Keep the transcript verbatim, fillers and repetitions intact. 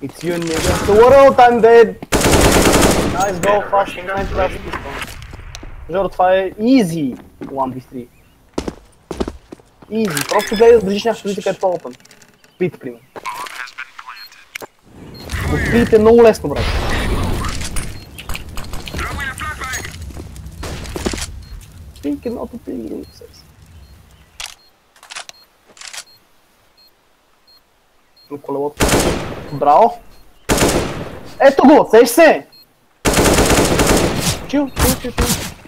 It's you, nigga. The world, I'm dead! Nice go, fast, nice fast pistol. Жоро, това е easy one v three. Easy, просто гледай да държиш някакво позиция, където е open. Пит, пример. От е много лесно, брат. Пит е едното пит. На колелото. Браво! Ето го, сеш се! Чил, чил, чил, чил.